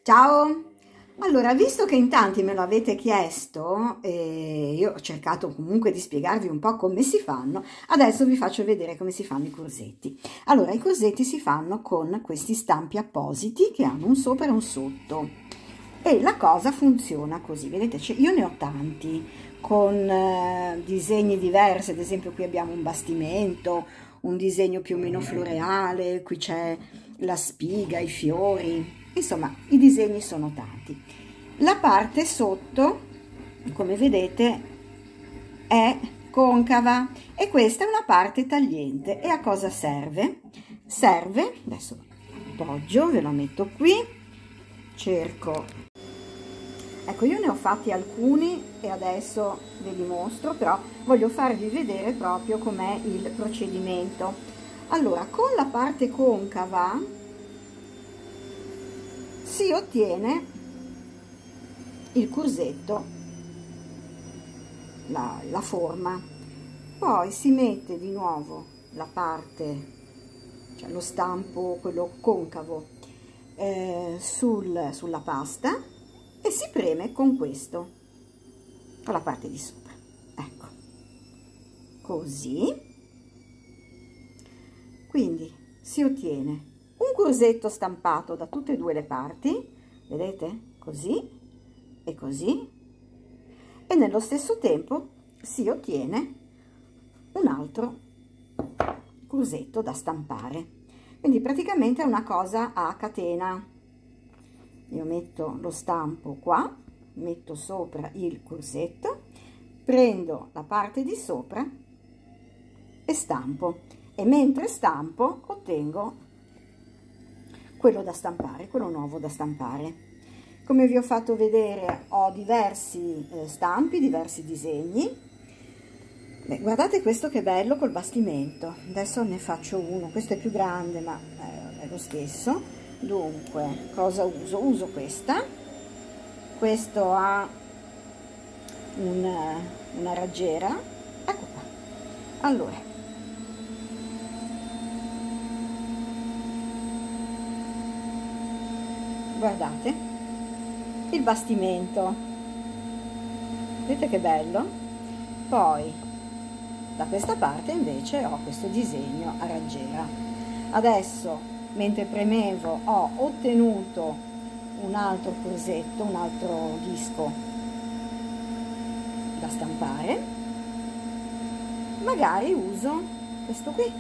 Ciao! Allora, visto che in tanti me lo avete chiesto, e io ho cercato comunque di spiegarvi un po' come si fanno, adesso vi faccio vedere come si fanno i corsetti. Allora, i corsetti si fanno con questi stampi appositi che hanno un sopra e un sotto. E la cosa funziona così, vedete, io ne ho tanti, con disegni diversi, ad esempio qui abbiamo un bastimento, un disegno più o meno floreale, qui c'è la spiga, i fiori, insomma i disegni sono tanti. La parte sotto, come vedete, è concava e questa è una parte tagliente. E a cosa serve? Serve, adesso appoggio, ve lo metto qui, cerco, ecco, io ne ho fatti alcuni e adesso ve li mostro, però voglio farvi vedere proprio com'è il procedimento. Allora, con la parte concava si ottiene il corsetto, la forma, poi si mette di nuovo la parte, cioè lo stampo, quello concavo, sulla pasta e si preme con questo, con la parte di sopra, ecco, così. Quindi si ottiene un corsetto stampato da tutte e due le parti, vedete? Così e così, e nello stesso tempo si ottiene un altro corsetto da stampare. Quindi praticamente è una cosa a catena. Io metto lo stampo qua, metto sopra il corsetto, prendo la parte di sopra e stampo, e mentre stampo ottengo quello da stampare, quello nuovo da stampare. Come vi ho fatto vedere, ho diversi stampi, diversi disegni. Beh, guardate questo che bello col bastimento. Adesso ne faccio uno, questo è più grande ma è lo stesso. Dunque, cosa uso? Uso questa. Questo ha una raggiera. Ecco qua. Allora, guardate il bastimento, vedete che bello. Poi da questa parte invece ho questo disegno a raggiera. Adesso mentre premevo ho ottenuto un altro corsetto, un altro disco da stampare. Magari uso questo qui,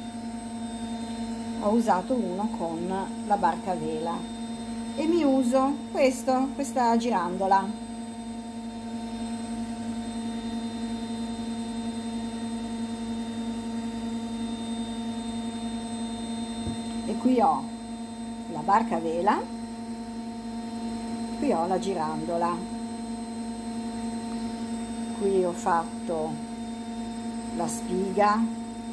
ho usato uno con la barca a vela e mi uso questa girandola. E qui ho la barca a vela, qui ho la girandola, qui ho fatto la spiga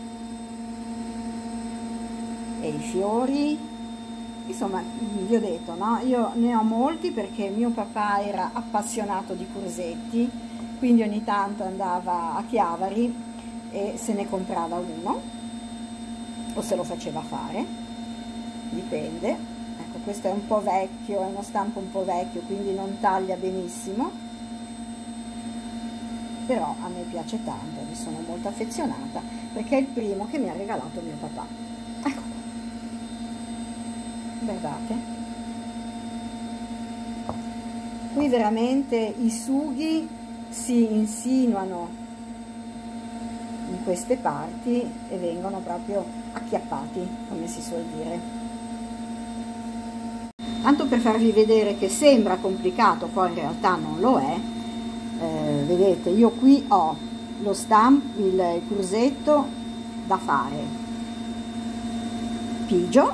e i fiori. Insomma, vi ho detto, no? Io ne ho molti perché mio papà era appassionato di corsetti, quindi ogni tanto andava a Chiavari e se ne comprava uno o se lo faceva fare, dipende. Ecco, questo è un po' vecchio, è uno stampo un po' vecchio, quindi non taglia benissimo, però a me piace tanto, mi sono molto affezionata perché è il primo che mi ha regalato mio papà. Ecco, guardate, qui veramente i sughi si insinuano in queste parti e vengono proprio acchiappati, come si suol dire. Tanto per farvi vedere che sembra complicato, poi in realtà non lo è. Vedete, io qui ho lo stampo, il corsetto da fare, pigio,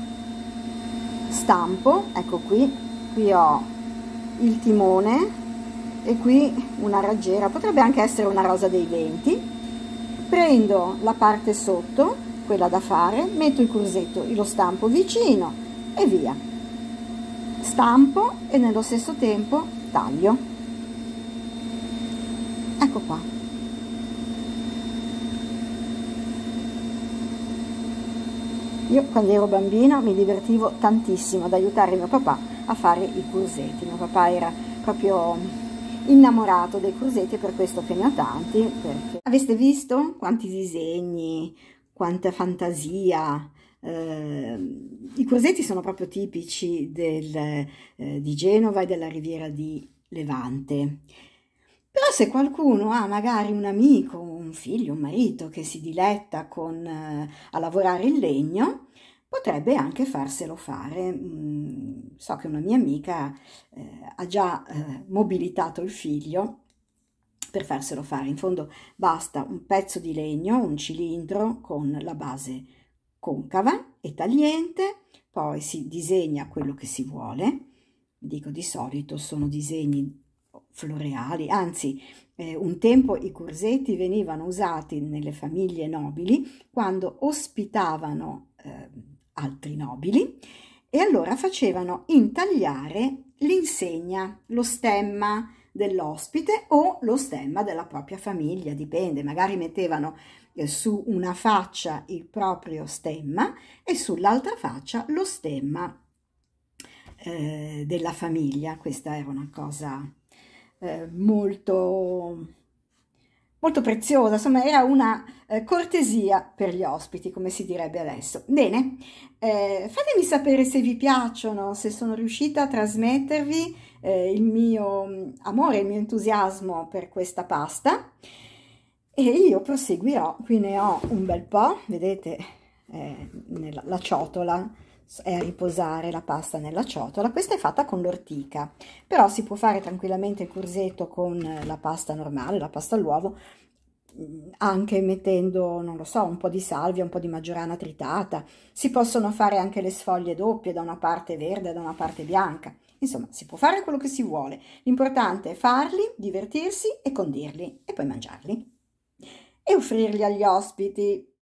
stampo, ecco qui ho il timone e qui una raggiera, potrebbe anche essere una rosa dei venti. Prendo la parte sotto, quella da fare, metto il corsetto, lo stampo vicino e via, stampo e nello stesso tempo taglio. Ecco qua. Io quando ero bambina mi divertivo tantissimo ad aiutare mio papà a fare i cursetti. Mio papà era proprio innamorato dei cursetti, è per questo che ne ho tanti, perché aveste visto quanti disegni, quanta fantasia. I cursetti sono proprio tipici di Genova e della Riviera di Levante. Però se qualcuno ha magari un amico, un figlio, un marito che si diletta a lavorare il legno, potrebbe anche farselo fare. So che una mia amica ha già mobilitato il figlio per farselo fare. In fondo basta un pezzo di legno, un cilindro con la base concava e tagliente, poi si disegna quello che si vuole. Dico, di solito sono disegni floreali, anzi un tempo i cursetti venivano usati nelle famiglie nobili quando ospitavano altri nobili, e allora facevano intagliare l'insegna, lo stemma dell'ospite o lo stemma della propria famiglia, dipende, magari mettevano su una faccia il proprio stemma e sull'altra faccia lo stemma della famiglia. Questa era una cosa molto, molto preziosa, insomma era una cortesia per gli ospiti, come si direbbe adesso. Bene, fatemi sapere se vi piacciono, se sono riuscita a trasmettervi il mio amore, il mio entusiasmo per questa pasta, e io proseguirò. Qui ne ho un bel po', vedete, la ciotola è a riposare, la pasta nella ciotola. Questa è fatta con l'ortica, però si può fare tranquillamente il curzetto con la pasta normale, la pasta all'uovo, anche mettendo, non lo so, un po' di salvia, un po' di maggiorana tritata. Si possono fare anche le sfoglie doppie, da una parte verde e da una parte bianca. Insomma, si può fare quello che si vuole. L'importante è farli, divertirsi e condirli e poi mangiarli e offrirli agli ospiti.